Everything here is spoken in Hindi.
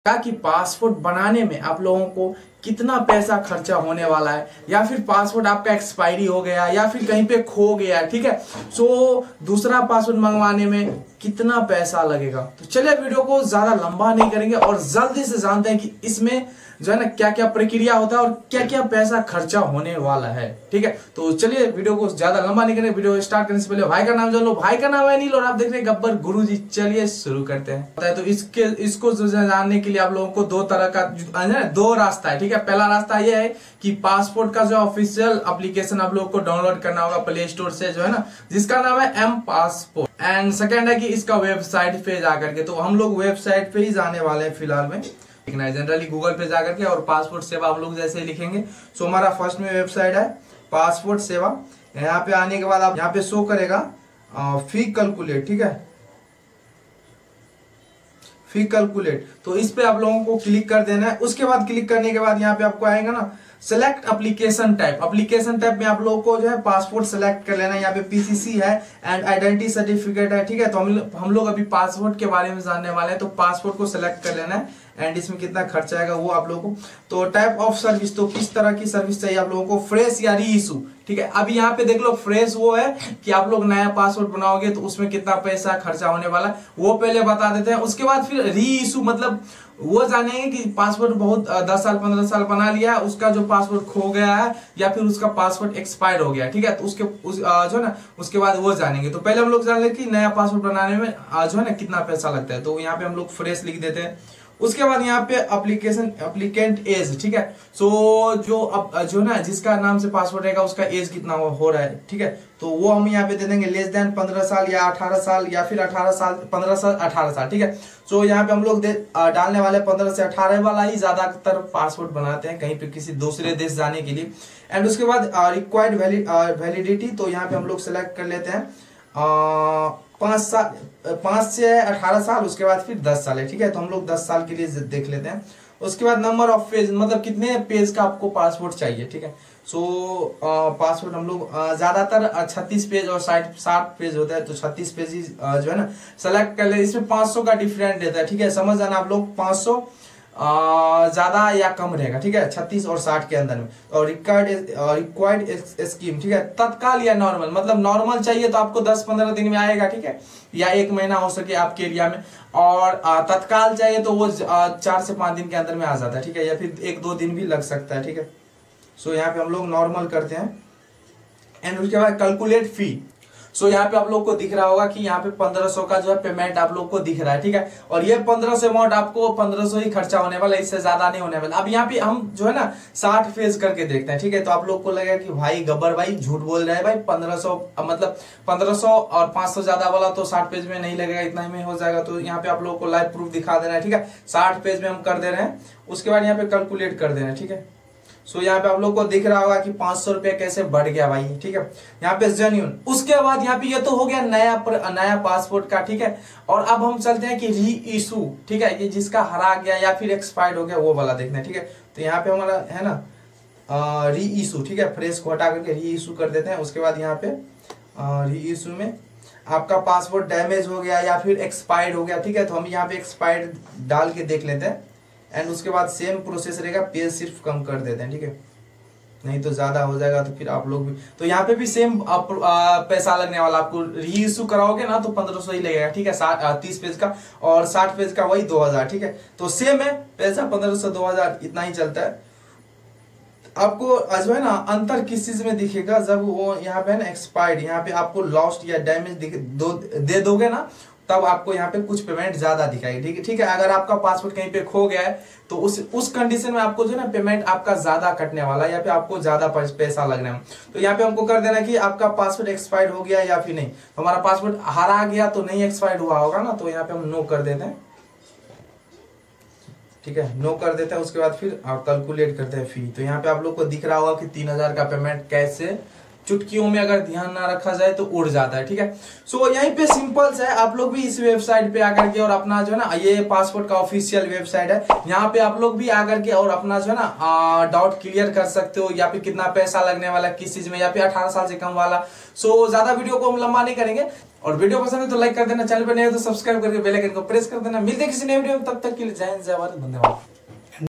कि पासपोर्ट बनाने में आप लोगों को कितना पैसा खर्चा होने वाला है, या फिर पासपोर्ट आपका एक्सपायरी हो गया या फिर कहीं पे खो गया, ठीक है। सो दूसरा पासपोर्ट मंगवाने में कितना पैसा लगेगा। तो चलिए वीडियो को ज्यादा लंबा नहीं करेंगे और जल्दी से जानते हैं कि इसमें जो है ना क्या क्या प्रक्रिया होता है और क्या क्या पैसा खर्चा होने वाला है, ठीक है। तो चलिए वीडियो को ज्यादा लंबा नहीं करेंगे। वीडियो स्टार्ट करने से पहले भाई का नाम जान लो। भाई का नाम है अनिल और आप देख रहे हैं गब्बर गुरुजी। चलिए शुरू करते हैं। तो इसको जानने के लिए आप लोगों को दो तरह का दो रास्ता है, ठीक है। पहला रास्ता यह है कि पासपोर्ट का जो ऑफिशियल एप्लीकेशन आप लोगों को डाउनलोड करना होगा प्ले स्टोर से, जो है ना, जिसका नाम है एम पासपोर्ट। एंड सेकेंड है कि इसका वेबसाइट पे जाकर के, तो हम लोग वेबसाइट पे ही जाने वाले हैं फिलहाल में, लिखना है जनरली गूगल पे जाकर के और पासपोर्ट सेवा हम लोग जैसे लिखेंगे। सो हमारा फर्स्ट में वेबसाइट है पासपोर्ट सेवा। यहाँ पे आने के बाद आप यहाँ पे शो करेगा फी कैलकुलेट, ठीक है, फी कैलकुलेट। तो इस पे आप लोगों को क्लिक कर देना है। उसके बाद क्लिक करने के बाद यहाँ पे आपको आएगा ना select application type. Application type में आप लोगों को जो है पासपोर्ट सेलेक्ट कर लेना है। यहाँ पे पीसीसी है एंड आइडेंटिटी सर्टिफिकेट है, ठीक है। तो हम लोग अभी पासपोर्ट के बारे में जानने वाले हैं, तो पासपोर्ट को सेलेक्ट कर लेना है एंड इसमें कितना खर्चा आएगा वो आप लोगों को। तो टाइप ऑफ सर्विस, तो किस तरह की सर्विस चाहिए आप लोगों को, फ्रेश या री इशू, ठीक है। अभी यहाँ पे देख लो फ्रेश वो है कि आप लोग नया पासपोर्ट बनाओगे तो उसमें कितना पैसा खर्चा होने वाला है वो पहले बता देते हैं। उसके बाद फिर री इशू मतलब वो जानेंगे कि पासपोर्ट बहुत 10 साल 15 साल बना लिया, उसका जो पासपोर्ट खो गया है या फिर उसका पासपोर्ट एक्सपायर हो गया, ठीक है। तो जो है ना उसके बाद वो जानेंगे। तो पहले हम लोग जान लें कि नया पासपोर्ट बनाने में जो है ना कितना पैसा लगता है। तो यहाँ पे हम लोग फ्रेश लिख देते हैं। उसके बाद यहाँ पे एप्लीकेंट एज, ठीक है। सो जो ना जिसका नाम से पासपोर्ट रहेगा उसका एज कितना हो रहा है, ठीक है। तो वो हम यहाँ पे दे देंगे लेस देन 15 साल या 18 साल या फिर 18 साल 15 साल 18 साल, ठीक है। सो यहाँ पे हम लोग डालने वाले 15 से 18 वाला ही ज्यादातर पासपोर्ट बनाते हैं कहीं पे किसी दूसरे देश जाने के लिए। एंड उसके बाद रिक्वायर्ड वैलिडिटी, तो यहाँ पे हम लोग सेलेक्ट कर लेते हैं 5 से 18 साल, उसके बाद फिर 10 साल है, ठीक है। तो हम लोग 10 साल के लिए देख लेते हैं। उसके बाद नंबर ऑफ पेज, मतलब कितने पेज का आपको पासपोर्ट चाहिए, ठीक है। सो पासपोर्ट हम लोग ज्यादातर 36 पेज और 60 पेज होता है, तो 36 पेज ही जो है ना सेलेक्ट कर ले। इसमें 500 का डिफरेंट देता है, ठीक है। समझ जाना आप लोग 500 ज्यादा या कम रहेगा, ठीक है, 36 और 60 के अंदर में। और रिक्वायर्ड स्कीम, ठीक है, तत्काल या नॉर्मल, मतलब नॉर्मल चाहिए तो आपको 10-15 दिन में आएगा, ठीक है, या 1 महीना हो सके आपके एरिया में। और तत्काल चाहिए तो वो 4 से 5 दिन के अंदर में आ जाता है, ठीक है, या फिर 1-2 दिन भी लग सकता है, ठीक है। सो यहाँ पे हम लोग नॉर्मल करते हैं। एंड उसके बाद कैलकुलेट फी। सो यहाँ पे आप लोग को दिख रहा होगा कि यहाँ पे 1500 का जो है पेमेंट आप लोग को दिख रहा है, ठीक है। और ये 1500 अमाउंट आपको 1500 ही खर्चा होने वाला, इससे ज्यादा नहीं होने वाला। अब यहाँ पे हम जो है ना 60 फेज करके देखते हैं, ठीक है। तो आप लोग को लगेगा कि भाई गब्बर भाई झूठ बोल रहे हैं भाई, 1500 मतलब 1500 और 500 ज्यादा वाला तो 60 पेज में नहीं लगेगा, इतना ही में हो जाएगा। तो यहाँ पे आप लोग को लाइव प्रूफ दिखा देना है, ठीक है। 60 पेज में हम कर दे रहे हैं। उसके बाद यहाँ पे कैलकुलेट कर देना है, ठीक है। सो यहाँ पे आप लोग को दिख रहा होगा कि 500 रुपया कैसे बढ़ गया भाई, ठीक है। यहाँ पे जेन्युइन। उसके बाद यहाँ पे ये तो हो गया नया पासपोर्ट का, ठीक है। और अब हम चलते हैं कि री इशू, ठीक है, ये जिसका हरा गया या फिर एक्सपायर्ड हो गया वो वाला देखना है, ठीक है। तो यहाँ पे हमारा है ना री इशू, ठीक है, फ्रेश को हटा करके री इशू कर देते हैं। उसके बाद यहाँ पे री इशू में आपका पासपोर्ट डैमेज हो गया या फिर एक्सपायर्ड हो गया, ठीक है। तो हम यहाँ पे एक्सपायर्ड डाल के देख लेते हैं। एंड उसके बाद सेम प्रोसेस रहेगा, पेज सिर्फ कम कर देते हैं, ठीक है, नहीं तो ज्यादा हो जाएगा तो फिर आप लोग भी। तो यहाँ पे भी सेम पैसा लगने वाला। आपको री इशू कराओगे ना तो 1500 ही लगेगा, ठीक है, 30 पेज का, और 60 पेज का वही 2000, ठीक है। तो सेम है पैसा, 1500-2000 इतना ही चलता है। आपको जो है ना अंतर किस चीज में दिखेगा, जब वो यहाँ पे है ना एक्सपायर्ड, यहाँ पे आपको लॉस्ट या डैमेज दे दोगे ना तब आपको यहाँ पे कुछ पेमेंट ज्यादा दिखाएगी, ठीक है। अगर आपका पासपोर्ट कहीं पे खो गया है तो उस कंडीशन में आपको जो है ना पेमेंट आपका ज्यादा कटने वाला है या फिर आपको ज्यादा पैसा लगने वाला। तो यहाँ पे हमको कर देना कि आपका पासपोर्ट एक्सपायर्ड हो गया या फिर नहीं। तो हमारा पासपोर्ट हरा गया तो नहीं एक्सपायर्ड हुआ होगा ना, तो यहाँ पे हम नो कर देते हैं, ठीक है, नो कर देते हैं। उसके बाद फिर कैलकुलेट करते हैं फी। तो यहाँ पे आप लोग को दिख रहा होगा कि 3000 का पेमेंट कैसे चुटकियों में अगर ध्यान ना रखा जाए तो उड़ जाता है, ठीक है। सो यहीं पे सिंपल है, आप लोग भी इस वेबसाइट पे आकर के और अपना जो है ना ये पासपोर्ट का ऑफिशियल वेबसाइट है, यहाँ पे आप लोग भी आकर के और अपना जो है ना डाउट क्लियर कर सकते हो, या फिर कितना पैसा लगने वाला किस चीज में, या फिर 18 साल से कम वाला। सो ज्यादा वीडियो को हम लंबा नहीं करेंगे। और वीडियो पसंद है तो लाइक कर देना, चैनल पर नए हो तो सब्सक्राइब करके बेल आइकन को प्रेस कर देना। मिलते हैं किसी नए वीडियो में, तब तक के लिए जय हिंद जय भारत, धन्यवाद।